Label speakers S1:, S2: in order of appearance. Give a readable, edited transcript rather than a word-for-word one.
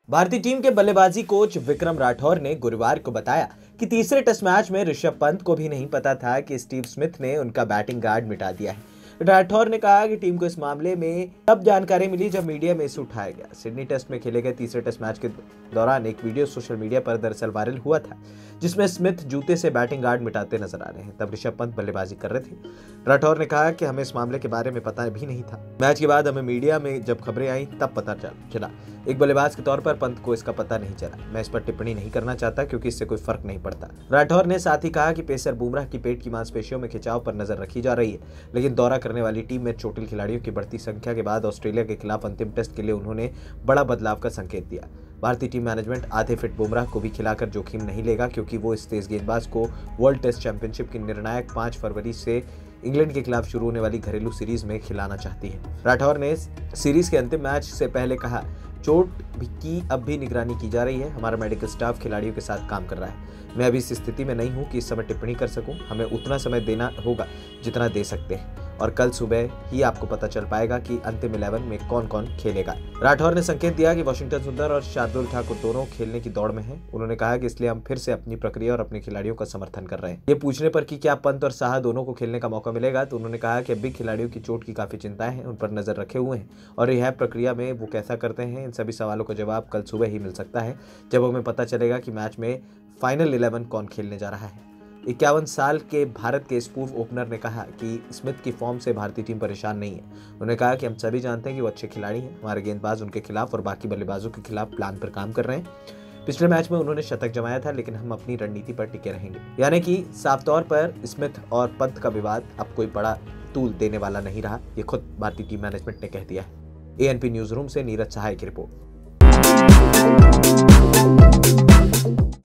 S1: भारतीय टीम के बल्लेबाजी कोच विक्रम राठौर ने गुरुवार को बताया कि तीसरे टेस्ट मैच में ऋषभ पंत को भी नहीं पता था कि स्टीव स्मिथ ने उनका बैटिंग गार्ड मिटा दिया है। राठौर ने कहा कि टीम को इस मामले में तब जानकारी मिली जब मीडिया में इसे उठाया गया। सिडनी टेस्ट में खेले गए तीसरे टेस्ट मैच के दौरान एक वीडियो सोशल मीडिया पर दरअसल वायरल हुआ था, जिसमें स्मिथ जूते से बैटिंग गार्ड मिटाते नजर आ रहे हैं। तब ऋषभ पंत बल्लेबाजी कर रहे थे। राठौर ने कहा कि हमें इस मामले के बारे में पता भी नहीं था। मैच के बाद हमें मीडिया में जब खबरें आई तब पता चला। एक बल्लेबाज के तौर पर पंत को इसका पता नहीं चला। मैं इस पर टिप्पणी नहीं करना चाहता क्योंकि इससे कोई फर्क नहीं पड़ता। राठौर ने साथ ही कहा कि पेसर बुमराह की पेट की मांसपेशियों में खिंचाव पर नजर रखी जा रही है, लेकिन दौरा करने वाली टीम में चोटिल खिलाड़ियों की बढ़ती संख्या के बाद ऑस्ट्रेलिया के खिलाफ अंतिम टेस्ट के लिए उन्होंने बड़ा बदलाव का संकेत दिया। भारतीय टीम मैनेजमेंट आधे फिट बुमराह को भी खिलाकर जोखिम नहीं लेगा, क्योंकि वो इस तेज गेंदबाज को वर्ल्ड टेस्ट चैंपियनशिप की निर्णायक 5 फरवरी से इंग्लैंड के खिलाफ शुरू होने वाली घरेलू सीरीज में खिलाना चाहती है। राठौर ने सीरीज के अंतिम मैच से पहले कहा, चोट की अब भी निगरानी की जा रही है। हमारा मेडिकल स्टाफ खिलाड़ियों के साथ काम कर रहा है। मैं अभी इस स्थिति में नहीं हूं कि इस समय टिप्पणी कर सकूं। हमें उतना समय देना होगा जितना दे सकते हैं, और कल सुबह ही आपको पता चल पाएगा कि अंतिम 11 में कौन कौन खेलेगा। राठौर ने संकेत दिया कि वाशिंगटन सुंदर और शार्दुल ठाकुर दोनों खेलने की दौड़ में हैं। उन्होंने कहा कि इसलिए हम फिर से अपनी प्रक्रिया और अपने खिलाड़ियों का समर्थन कर रहे हैं। ये पूछने पर कि क्या पंत और साहा दोनों को खेलने का मौका मिलेगा, तो उन्होंने कहा कि अभी खिलाड़ियों की चोट की काफी चिंताएं हैं, उन पर नजर रखे हुए हैं और रिहैब प्रक्रिया में वो कैसा करते हैं। इन सभी सवालों का जवाब कल सुबह ही मिल सकता है, जब हमें पता चलेगा कि मैच में फाइनल 11 कौन खेलने जा रहा है। 51 साल के भारत के इस पूर्व ओपनर ने कहा कि स्मिथ की फॉर्म से भारतीय टीम परेशान नहीं है। उन्होंने कहा कि हम सभी जानते हैं कि वो अच्छे खिलाड़ी हैं। हमारे गेंदबाज उनके खिलाफ और बाकी बल्लेबाजों के खिलाफ प्लान पर काम कर रहे हैं। पिछले मैच में उन्होंने शतक जमाया था, लेकिन हम अपनी रणनीति पर टिके रहेंगे। यानी कि साफ तौर पर स्मिथ और पंत का विवाद अब कोई बड़ा तूल देने वाला नहीं रहा। ये खुद भारतीय टीम मैनेजमेंट ने कह दिया है। ANP न्यूज रूम से नीरज सहाय की रिपोर्ट।